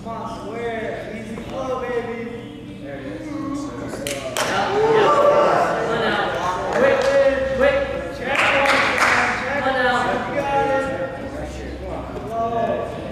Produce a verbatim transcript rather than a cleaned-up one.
Come on, square. Easy flow, baby. There it is. Yep, yep. One out. Quick, quick. Check one, check One out. one. You got it. Come on, flow.